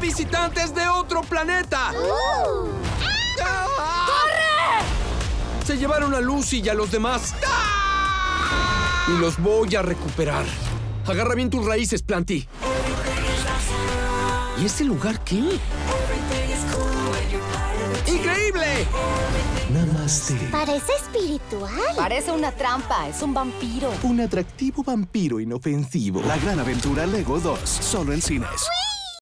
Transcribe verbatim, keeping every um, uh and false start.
visitantes de otro planeta! Uh. ¡Ah! ¡Corre! Se llevaron a Lucy y a los demás. ¡Ah! Y los voy a recuperar. Agarra bien tus raíces, Planty. ¿Y ese lugar qué? ¡Increíble! Namaste. Parece espiritual. Parece una trampa. Es un vampiro. Un atractivo vampiro inofensivo. La gran aventura Lego dos, solo en cines. ¡Uy!